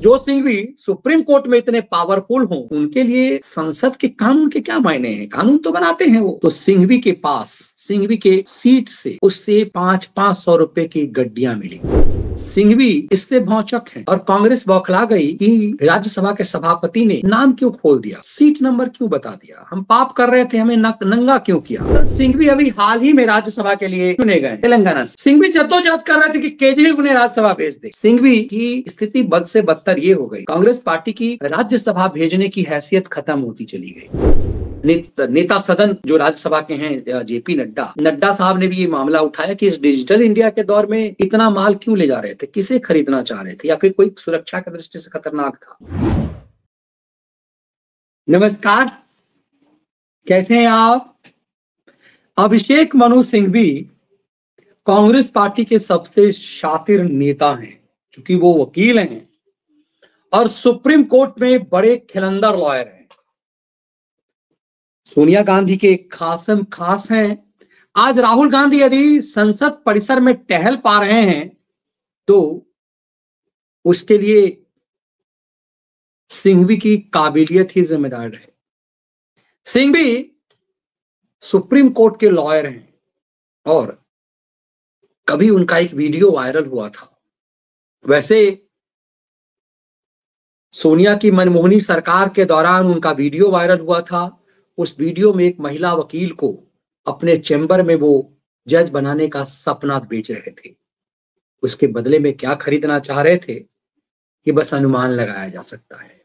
जो Singhvi supreme court में इतने पावरफुल हों, उनके लिए संसद के कानून के क्या मायने हैं? कानून तो बनाते हैं वो। तो सिंघवी के पास, सिंघवी के सीट से उससे 500 रुपए की गड्डियां मिली। सिंघवी इससे भौचक है और कांग्रेस बौखला गई कि राज्यसभा के सभापति ने नाम क्यों खोल दिया, सीट नंबर क्यों बता दिया, हम पाप कर रहे थे, हमें नंगा क्यों किया। तो सिंघवी अभी हाल ही में राज्यसभा के लिए चुने गए तेलंगाना से। सिंघवी जद्दोजहद कर रहे थे कि केजरीवाल उन्हें राज्यसभा भेज दे। सिंघवी की स्थिति बद से बदतर ये हो गई, कांग्रेस पार्टी की राज्यसभा भेजने की हैसियत खत्म होती चली गई। नेता सदन जो राज्यसभा के हैं जेपी नड्डा साहब ने भी ये मामला उठाया कि इस डिजिटल इंडिया के दौर में इतना माल क्यों ले जा रहे थे, किसे खरीदना चाह रहे थे, या फिर कोई सुरक्षा की दृष्टि से खतरनाक था। नमस्कार, कैसे हैं आप? अभिषेक मनु सिंघवी कांग्रेस पार्टी के सबसे शातिर नेता हैं, क्योंकि वो वकील हैं और सुप्रीम कोर्ट में बड़े खिलंदर लॉयर हैं। सोनिया गांधी के खास हैं। आज राहुल गांधी यदि संसद परिसर में टहल पा रहे हैं तो उसके लिए सिंघवी की काबिलियत ही जिम्मेदार है। सिंघवी सुप्रीम कोर्ट के लॉयर हैं और कभी उनका एक वीडियो वायरल हुआ था। वैसे सोनिया की मनमोहनी सरकार के दौरान उनका वीडियो वायरल हुआ था। उस वीडियो में एक महिला वकील को अपने चैम्बर में वो जज बनाने का सपना बेच रहे थे। उसके बदले में क्या खरीदना चाह रहे थे ये बस अनुमान लगाया जा सकता है।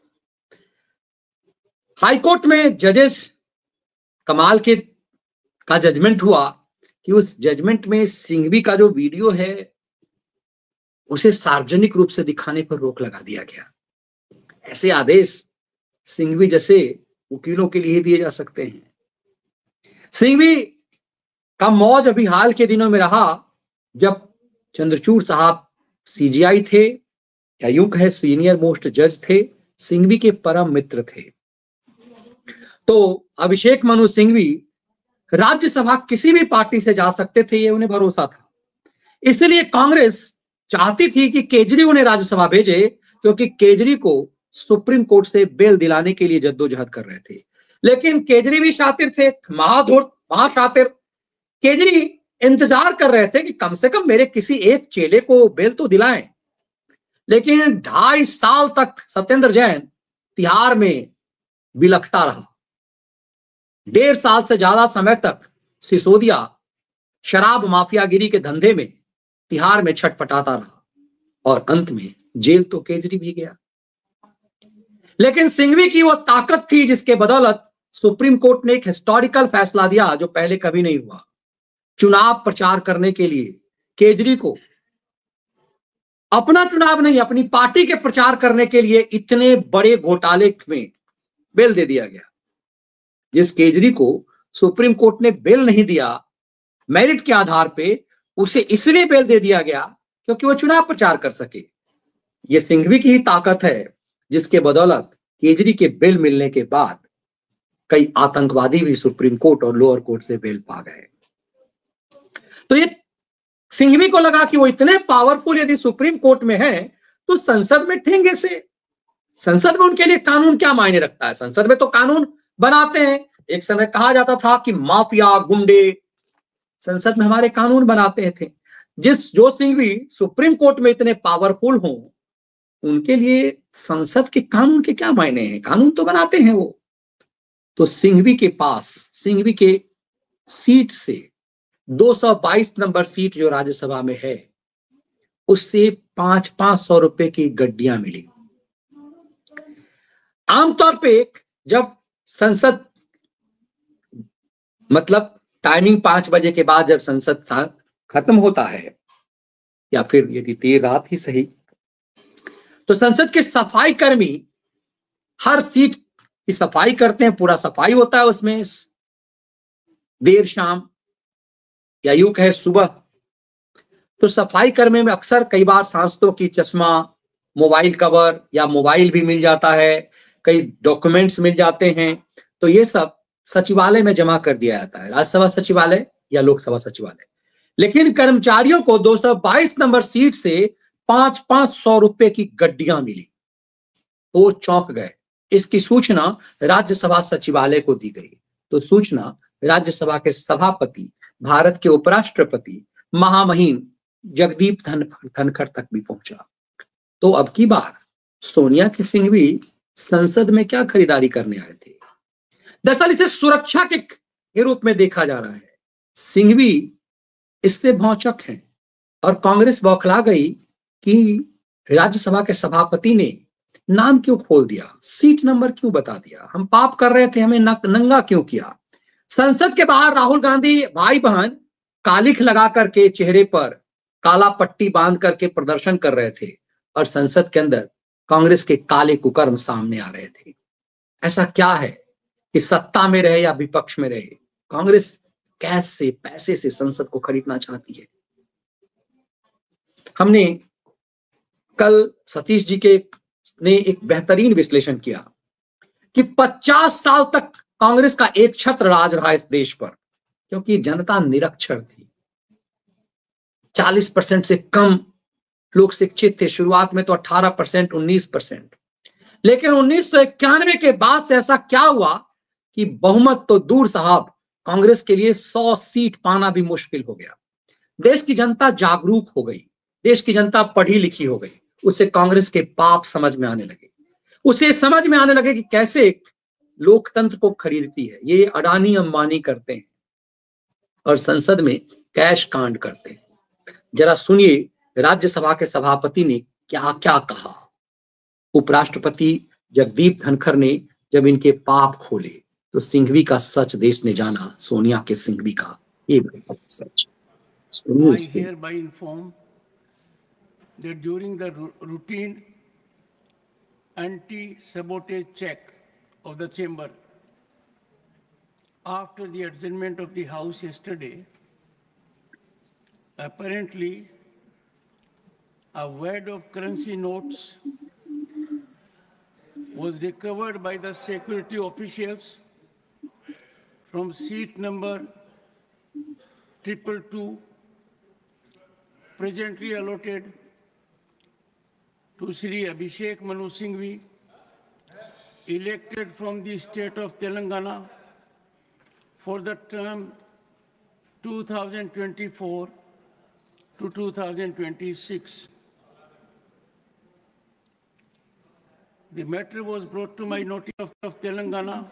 हाईकोर्ट में जजेस कमाल का जजमेंट हुआ कि उस जजमेंट में सिंघवी का जो वीडियो है उसे सार्वजनिक रूप से दिखाने पर रोक लगा दिया गया। ऐसे आदेश सिंघवी जैसे वकीलों के लिए दिए जा सकते हैं। सिंघवी का मौज अभी हाल के दिनों में रहा जब चंद्रचूड़ साहब सीजीआई थे, या यूं कहे सीनियर मोस्ट जज थे, सिंघवी के परम मित्र थे। तो अभिषेक मनु सिंघवी राज्यसभा किसी भी पार्टी से जा सकते थे, ये उन्हें भरोसा था। इसलिए कांग्रेस चाहती थी कि केजरी उन्हें राज्यसभा भेजे, क्योंकि केजरी को सुप्रीम कोर्ट से बेल दिलाने के लिए जद्दोजहद कर रहे थे। लेकिन केजरी भी शातिर थे, महाशातिर। केजरी इंतजार कर रहे थे कि कम से कम मेरे किसी एक चेले को बेल तो दिलाएं। लेकिन 2.5 साल तक सत्येंद्र जैन तिहाड़ में बिलखता रहा। 1.5 साल से ज्यादा समय तक सिसोदिया शराब माफियागिरी के धंधे में तिहाड़ में छटपटाता रहा और अंत में जेल तो केजरी भी गया। लेकिन सिंघवी की वो ताकत थी जिसके बदौलत सुप्रीम कोर्ट ने एक हिस्टोरिकल फैसला दिया जो पहले कभी नहीं हुआ। चुनाव प्रचार करने के लिए केजरी को अपना चुनाव नहीं, अपनी पार्टी के प्रचार करने के लिए इतने बड़े घोटाले में बेल दे दिया गया। जिस केजरी को सुप्रीम कोर्ट ने बेल नहीं दिया मेरिट के आधार पे, उसे इसलिए बेल दे दिया गया क्योंकि वो चुनाव प्रचार कर सके। ये सिंघवी की ही ताकत है जिसके बदौलत केजरी के बेल मिलने के बाद कई आतंकवादी भी सुप्रीम कोर्ट और लोअर कोर्ट से बेल पा गए। तो ये सिंघवी को लगा कि वो इतने पावरफुल यदि सुप्रीम कोर्ट में है तो संसद में ठेंगे से, संसद में उनके लिए कानून क्या मायने रखता है। संसद में तो कानून बनाते हैं। एक समय कहा जाता था कि माफिया गुंडे संसद में हमारे कानून बनाते थे। जो सिंघवी सुप्रीम कोर्ट में इतने पावरफुल हों, उनके लिए संसद के कानून के क्या मायने हैं? कानून तो बनाते हैं वो। तो सिंघवी के पास, सिंघवी के सीट से 222 नंबर सीट जो राज्यसभा में है, उससे 500 रुपए की गड्डियां मिली। आमतौर पे जब संसद मतलब टाइमिंग 5 बजे के बाद जब संसद खत्म होता है, या फिर यदि देर रात ही सही, तो संसद के सफाई कर्मी हर सीट की सफाई करते हैं। पूरा सफाई होता है उसमें, देर शाम या यूं कहे सुबह। तो सफाई कर्मी में अक्सर कई बार सांसदों की चश्मा, मोबाइल कवर या मोबाइल भी मिल जाता है, कई डॉक्यूमेंट्स मिल जाते हैं। तो ये सब सचिवालय में जमा कर दिया जाता है, राज्यसभा सचिवालय या लोकसभा सचिवालय। लेकिन कर्मचारियों को 222 नंबर सीट से 500 रुपए की गड्डियां मिली। तो वो चौंक गए। इसकी सूचना राज्यसभा सचिवालय को दी गई, तो सूचना राज्यसभा के सभापति, भारत के उपराष्ट्रपति महामहिम जगदीप धनखड़ तक भी पहुंचा। तो अब की बार सोनिया के सिंघवी संसद में क्या खरीदारी करने आए थे? दरअसल इसे सुरक्षा के रूप में देखा जा रहा है। सिंघवी इससे भौचक हैं और कांग्रेस बौखला गई कि राज्यसभा के सभापति ने नाम क्यों खोल दिया, सीट नंबर क्यों बता दिया, हम पाप कर रहे थे, हमें नंगा क्यों किया। संसद के बाहर राहुल गांधी भाई बहन कालिख लगा करके चेहरे पर काला पट्टी बांध करके प्रदर्शन कर रहे थे और संसद के अंदर कांग्रेस के काले कुकर्म सामने आ रहे थे। ऐसा क्या है कि सत्ता में रहे या विपक्ष में रहे, कांग्रेस कैश से, पैसे से संसद को खरीदना चाहती है। हमने कल सतीश जी ने एक बेहतरीन विश्लेषण किया कि 50 साल तक कांग्रेस का एक छत्र राज रहा इस देश पर, क्योंकि जनता निरक्षर थी। 40% से कम लोग शिक्षित थे। शुरुआत में तो 18%, 19%, लेकिन 1991 के बाद से ऐसा क्या हुआ कि बहुमत तो दूर साहब, कांग्रेस के लिए 100 सीट पाना भी मुश्किल हो गया। देश की जनता जागरूक हो गई, देश की जनता पढ़ी लिखी हो गई, उसे कांग्रेस के पाप समझ में आने लगे। उसे समझ में आने लगे कि कैसे लोकतंत्र को खरीदती है। ये अडानी अंबानी करते हैं और संसद में कैश कांड करते हैं। जरा सुनिए राज्यसभा के सभापति ने क्या क्या कहा। उपराष्ट्रपति जगदीप धनखड़ ने जब इनके पाप खोले तो सिंघवी का सच देश ने जाना, सोनिया के सिंघवी का ये सच। I hereby inform that during the routine anti-sabotage check of the chamber after the adjournment of the House yesterday, apparently a wad of currency notes was recovered by the security officials from seat number 222, presently allotted to Shri Abhishek Manu Singhvi, elected from the state of Telangana for the term 2024 to 2026. The matter was brought to my notice of Telangana.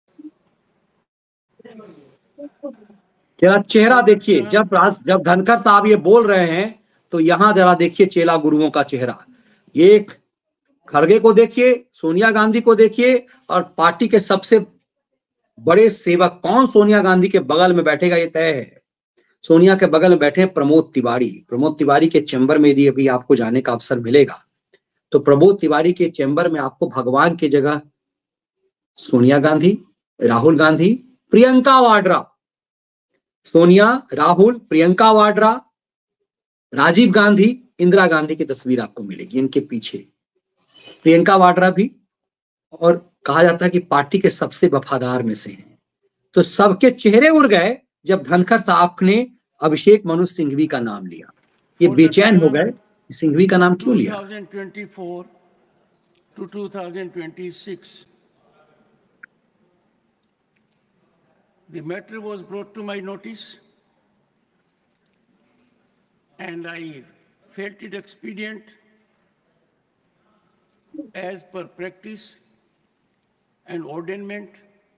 क्या चेहरा देखिए, जब धनखड़ साहब ये बोल रहे हैं तो यहां जरा देखिए चेला गुरुओं का चेहरा। ये खड़गे को देखिए, सोनिया गांधी को देखिए, और पार्टी के सबसे बड़े सेवक कौन सोनिया गांधी के बगल में बैठेगा ये तय है। सोनिया के बगल में बैठे प्रमोद तिवारी। प्रमोद तिवारी के चैम्बर में यदि अभी आपको जाने का अवसर मिलेगा तो प्रमोद तिवारी के चैम्बर में आपको भगवान की जगह सोनिया गांधी, राहुल गांधी, प्रियंका वाड्रा, सोनिया, राहुल, प्रियंका वाड्रा, राजीव गांधी, इंदिरा गांधी की तस्वीर आपको मिलेगी इनके पीछे। प्रियंका वाड्रा भी, और कहा जाता है कि पार्टी के सबसे वफादार में से हैं। तो सबके चेहरे उड़ गए जब धनखड़ साहब ने अभिषेक मनु सिंघवी का नाम लिया। ये बेचैन हो गए, सिंघवी का नाम क्यों लिया। 2024 to 2026. The matter was brought to my notice and I felt it expedient as per practice and ordainment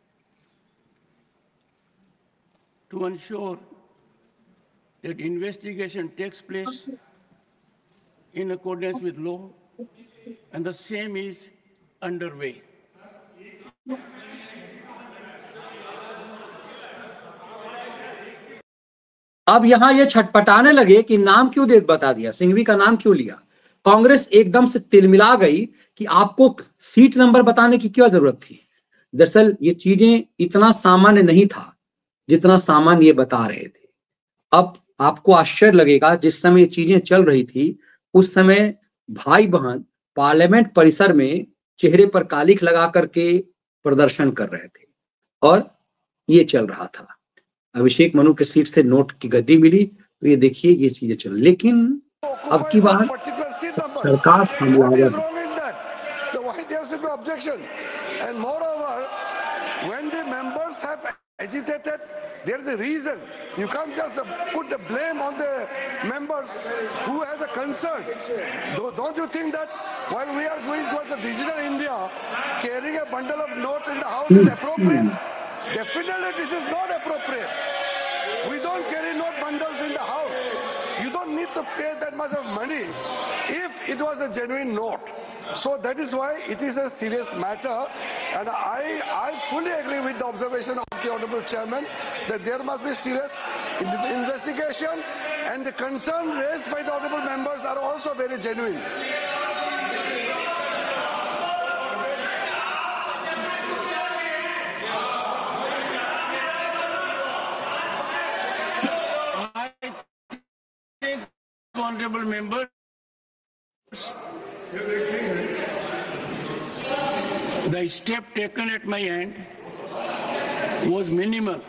to ensure that investigation takes place in accordance with law, and the same is underway. अब यहां ये छटपटाने लगे कि नाम क्यों बता दिया, सिंघवी का नाम क्यों लिया। कांग्रेस एकदम से तिलमिला गई कि आपको सीट नंबर बताने की क्या जरूरत थी। दरअसल ये चीजें इतना सामान्य नहीं था जितना सामान्य ये बता रहे थे। अब आपको आश्चर्य लगेगा, जिस समय ये चीजें चल रही थी उस समय भाई बहन पार्लियामेंट परिसर में चेहरे पर कालिख लगा करके प्रदर्शन कर रहे थे और ये चल रहा था। अभिषेक मनु के सीट से नोट की गद्दी मिली तो ये देखिए ये चीजें चल। लेकिन अब की बात सरकार हमलावर objection. And moreover, when the members have agitated, there is a reason. You can't just put the blame on the members who has a concern. Don't you think that while we are going towards a digital India, carrying a bundle of notes in the house is appropriate? Definitely this is not appropriate. We don't carry note bundles in the house. You don't need to pay that much of money if it was a genuine note. So that is why it is a serious matter, and I fully agree with the observation of the Honorable Chairman that there must be serious investigation, and the concern raised by the Honorable members are also very genuine. I think, honorable members, the step taken at my end was minimal.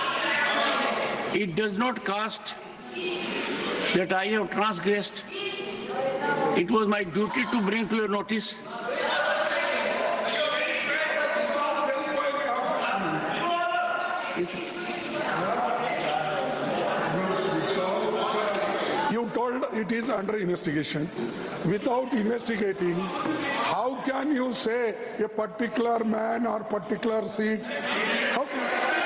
It does not cast that I have transgressed. It was my duty to bring to your notice. You told it is under investigation. Without investigating, how can you say a particular man or particular seat? How can...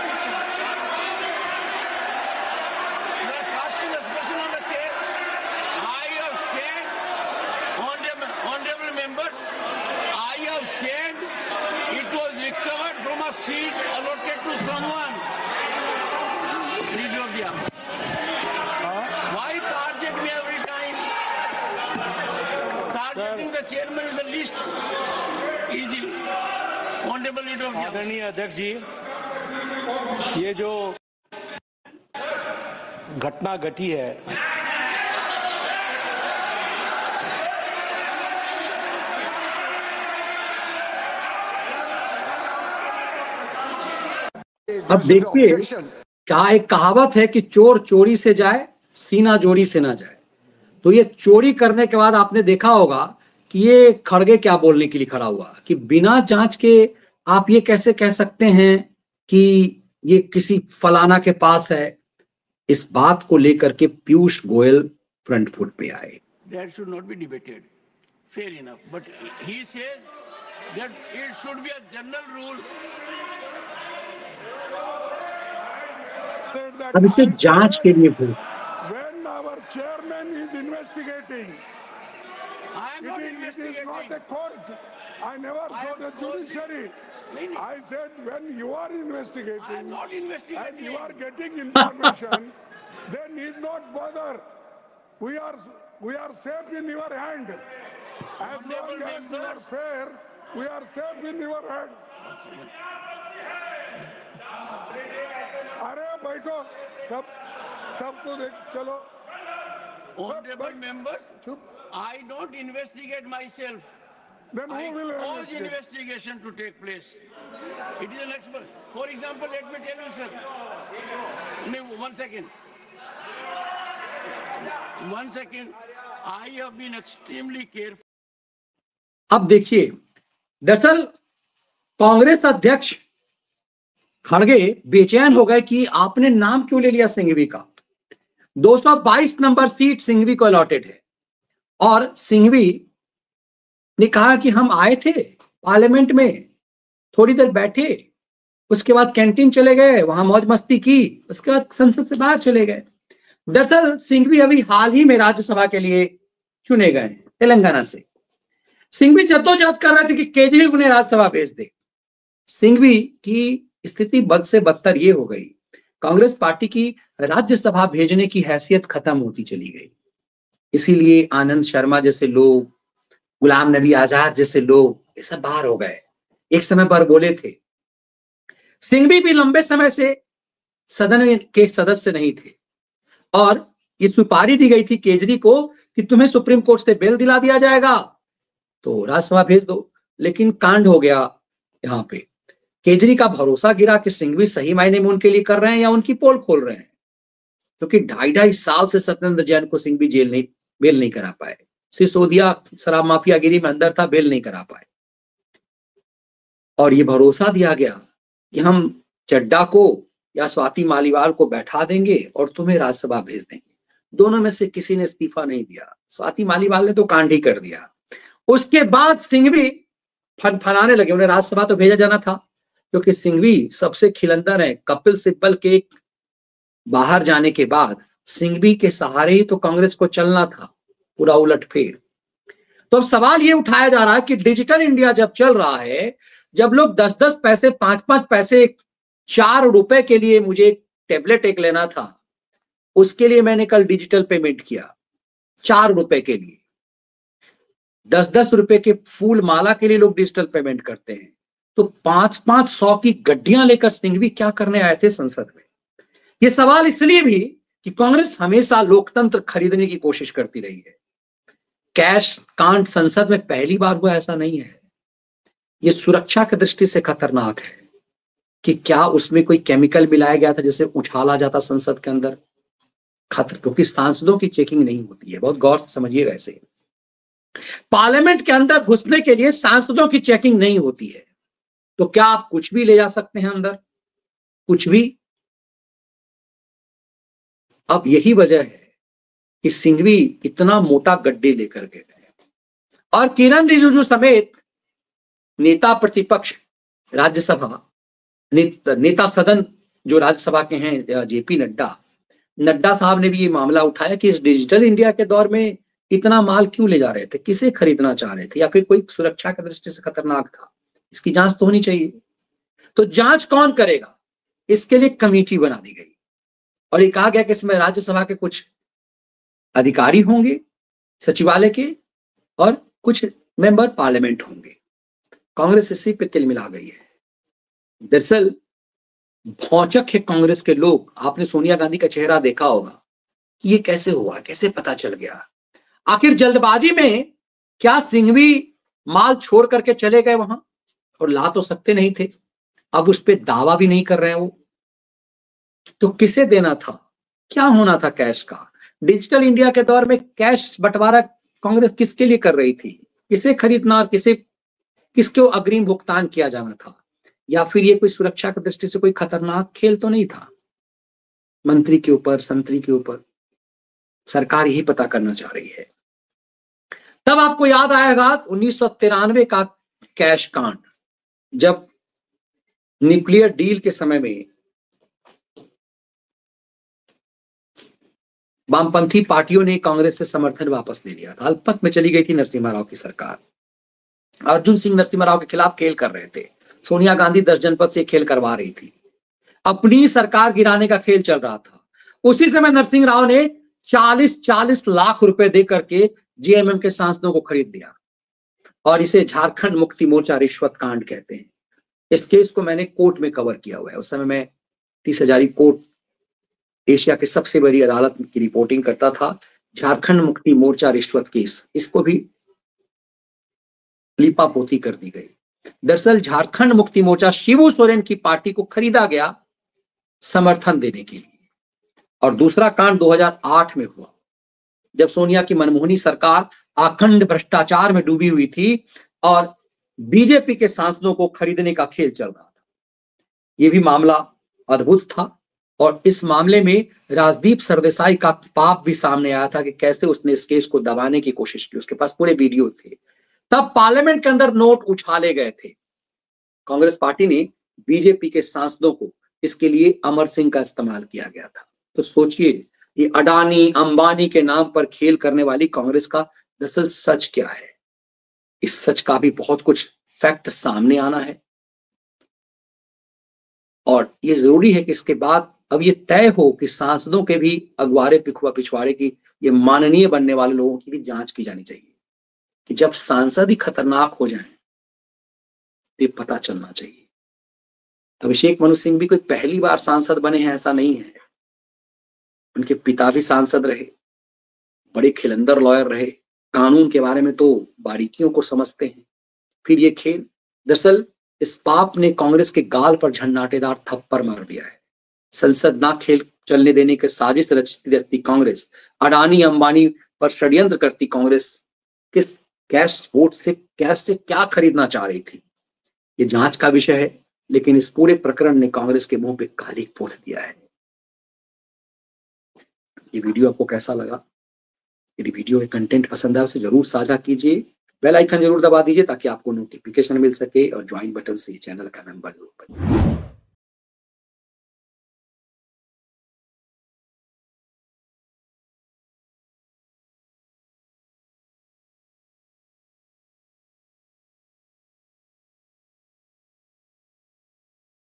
You are casting aspersion on the chair. I have said, honorable members, I have said it was recovered from a seat allotted to someone. Leader of the House. Why target me every time? Targeting the chairman is the least easy. Honorable Leader of the House. आदरणीय अध्यक्ष जी, ये जो घटना घटी है, अब देखिए, क्या एक कहावत है कि चोर चोरी से जाए, सीना जोड़ी से ना जाए। तो ये चोरी करने के बाद आपने देखा होगा कि ये खड़गे क्या बोलने के लिए खड़ा हुआ कि बिना जांच के आप ये कैसे कह सकते हैं कि ये किसी फलाना के पास है। इस बात को लेकर के पीयूष गोयल फ्रंट फुट पे आए। That should not be debated. Fair enough. But he says that it should be a general rule. अब इसे जांच के लिए बोल। When our chairman is investigating, I am not it is investigating. not a court. I never saw the judiciary. I said when you are I am investigating not and investigating. you are getting information, they need not bother. We are safe in your hand. As long as you are fair, we are safe in your hand. अरे बैठो, सबको देख चलो। Honorable members, चुप। I don't investigate myself. Then I who will cause investigate? investigation to take place. It is an expert. For example, let me tell you, sir. One second. One second. I have been extremely careful. अब देखिए, दरअसल कांग्रेस अध्यक्ष खड़गे बेचैन हो गए कि आपने नाम क्यों ले लिया सिंघवी का। 222 नंबर सीट सिंघवी को अलॉटेड है और सिंघवी ने कहा कि हम आए थे पार्लियामेंट में, थोड़ी देर बैठे, उसके बाद कैंटीन चले गए, वहां मौज मस्ती की, उसके बाद संसद से बाहर चले गए। दरअसल सिंघवी अभी हाल ही में राज्यसभा के लिए चुने गए तेलंगाना से। सिंघवी जद्दोजहद कर रहे थे कि केजरीवाल उन्हें राज्यसभा भेज दे। सिंघवी की स्थिति बद से बदतर ये हो गई, कांग्रेस पार्टी की राज्यसभा भेजने की हैसियत खत्म होती चली गई। इसीलिए आनंद शर्मा जैसे लोग, गुलाम नबी आजाद जैसे लोग, ये सब बाहर हो गए। एक समय पर बोले थे। सिंघवी भी लंबे समय से सदन के सदस्य नहीं थे और ये सुपारी दी गई थी केजरी को कि तुम्हें सुप्रीम कोर्ट से बेल दिला दिया जाएगा तो राज्यसभा भेज दो। लेकिन कांड हो गया। यहाँ पे केजरी का भरोसा गिरा कि सिंघवी सही मायने में उनके लिए कर रहे हैं या उनकी पोल खोल रहे हैं, क्योंकि 2.5 साल से सत्येंद्र जैन को सिंघवी बेल नहीं करा पाए। सिसोदिया शराब माफियागिरी में अंदर था, बेल नहीं करा पाए। और ये भरोसा दिया गया कि हम चड्डा को या स्वाति मालीवाल को बैठा देंगे और तुम्हें राज्यसभा भेज देंगे। दोनों में से किसी ने इस्तीफा नहीं दिया। स्वाति मालीवाल ने तो कांड ही कर दिया। उसके बाद सिंघवी फनफनाने लगे, उन्हें राज्यसभा तो भेजा जाना था, क्योंकि सिंघवी सबसे खिलंदर है। कपिल सिब्बल के बाहर जाने के बाद सिंघवी के सहारे ही तो कांग्रेस को चलना था, पूरा उलटफेर। तो अब सवाल ये उठाया जा रहा है कि डिजिटल इंडिया जब चल रहा है, जब लोग 10-10 पैसे 5-5 पैसे 4 रुपए के लिए मुझे टेबलेट एक लेना था, उसके लिए मैंने कल डिजिटल पेमेंट किया 4 रुपए के लिए। 10-10 रुपए के फूल माला के लिए लोग डिजिटल पेमेंट करते हैं। तो 500 की गड्डियां लेकर सिंघवी क्या करने आए थे संसद में? यह सवाल इसलिए भी कि कांग्रेस हमेशा लोकतंत्र खरीदने की कोशिश करती रही है। कैश कांड संसद में पहली बार हुआ ऐसा नहीं है। यह सुरक्षा की दृष्टि से खतरनाक है कि क्या उसमें कोई केमिकल मिलाया गया था जिसे उछाला जाता संसद के अंदर, खतरा, क्योंकि सांसदों की चेकिंग नहीं होती है। बहुत गौर से समझिएगा इसे। पार्लियामेंट के अंदर घुसने के लिए सांसदों की चेकिंग नहीं होती है, तो क्या आप कुछ भी ले जा सकते हैं अंदर, कुछ भी? अब यही वजह है कि सिंघवी इतना मोटा गड्ढे लेकर गए और किरण रिजिजू समेत नेता प्रतिपक्ष राज्यसभा नेता सदन जो राज्यसभा के हैं जेपी नड्डा साहब ने भी ये मामला उठाया कि इस डिजिटल इंडिया के दौर में इतना माल क्यों ले जा रहे थे, किसे खरीदना चाह रहे थे, या फिर कोई सुरक्षा की दृष्टि से खतरनाक था। इसकी जांच तो होनी चाहिए। तो जांच कौन करेगा? इसके लिए कमेटी बना दी गई और ये कहा गया कि इसमें राज्यसभा के कुछ अधिकारी होंगे सचिवालय के और कुछ मेंबर पार्लियामेंट होंगे। कांग्रेस इसी पे तिल मिला गई है। दरअसल भौचक है कांग्रेस के लोग। आपने सोनिया गांधी का चेहरा देखा होगा कि ये कैसे हुआ, कैसे पता चल गया। आखिर जल्दबाजी में क्या सिंघवी माल छोड़ करके चले गए वहां, और ला तो सकते नहीं थे, अब उस पर दावा भी नहीं कर रहे हैं वो। तो किसे देना था, क्या होना था कैश का? डिजिटल इंडिया के दौर में कैश बंटवारा कांग्रेस किसके लिए कर रही थी? किसे खरीदना और किसको अग्रिम भुगतान किया जाना था? या फिर ये कोई सुरक्षा की दृष्टि से कोई खतरनाक खेल तो नहीं था मंत्री के ऊपर, संतरी के ऊपर? सरकार यही पता करना चाह रही है। तब आपको याद आएगा 1993 का कैश कांड, जब न्यूक्लियर डील के समय में वामपंथी पार्टियों ने कांग्रेस से समर्थन वापस ले लिया था। अल्पमत में चली गई थी नरसिम्हा राव की सरकार। अर्जुन सिंह नरसिम्हा राव के खिलाफ खेल कर रहे थे। सोनिया गांधी 10 जनपद से खेल करवा रही थी। अपनी सरकार गिराने का खेल चल रहा था। उसी समय नरसिंह राव ने 40 लाख रुपए दे करके जेएमएम के सांसदों को खरीद लिया और इसे झारखंड मुक्ति मोर्चा रिश्वत कांड कहते हैं। इस केस को मैंने कोर्ट में कवर किया हुआ है। उस समय मैं 30 हजारी कोर्ट, एशिया के सबसे बड़ी अदालत की रिपोर्टिंग करता था। झारखंड मुक्ति मोर्चा रिश्वत केस, इसको भी लीपापोती कर दी गई। दरअसल झारखंड मुक्ति मोर्चा शिबू सोरेन की पार्टी को खरीदा गया समर्थन देने के लिए। और दूसरा कांड 2008 में हुआ, जब सोनिया की मनमोहनी सरकार अखंड भ्रष्टाचार में डूबी हुई थी और बीजेपी के सांसदों को खरीदने का खेल चल रहा था। यह भी मामला अद्भुत था और इस मामले में राजदीप सरदेसाई का पाप भी सामने आया था कि कैसे उसने इस केस को दबाने की कोशिश की। उसके पास पूरे वीडियो थे। तब पार्लियामेंट के अंदर नोट उछाले गए थे। कांग्रेस पार्टी ने बीजेपी के सांसदों को इसके लिए अमर सिंह का इस्तेमाल किया गया था। तो सोचिए, ये अडानी अंबानी के नाम पर खेल करने वाली कांग्रेस का दरअसल सच क्या है? इस सच का भी बहुत कुछ फैक्ट सामने आना है और ये जरूरी है कि इसके बाद अब ये तय हो कि सांसदों के भी अगुवारे पिछवाड़े की, ये माननीय बनने वाले लोगों की भी जांच की जानी चाहिए कि जब सांसद ही खतरनाक हो जाएं तो ये पता चलना चाहिए। अभिषेक मनु सिंह भी कोई पहली बार सांसद बने हैं ऐसा नहीं है। उनके पिता भी सांसद रहे, बड़े खिलंदर लॉयर रहे, कानून के बारे में तो बारीकियों को समझते हैं। फिर ये खेल, दरअसल इस पाप ने कांग्रेस के गाल पर झन्नाटेदार थप्पड़ मार दिया है। संसद ना खेल चलने देने के साजिश रचती कांग्रेस, अडानी अंबानी पर षड्यंत्र करती कांग्रेस, किस कैश वोट से कैश से क्या खरीदना चाह रही थी? ये जांच का विषय है, लेकिन इस पूरे प्रकरण ने कांग्रेस के मुंह पे काली पोत दिया है। ये वीडियो आपको कैसा लगा? यदि वीडियो के कंटेंट पसंद आए उसे जरूर साझा कीजिए, बेल आइकन जरूर दबा दीजिए ताकि आपको नोटिफिकेशन मिल सके और ज्वाइन बटन से चैनल का मेंबर जरूर बनिए।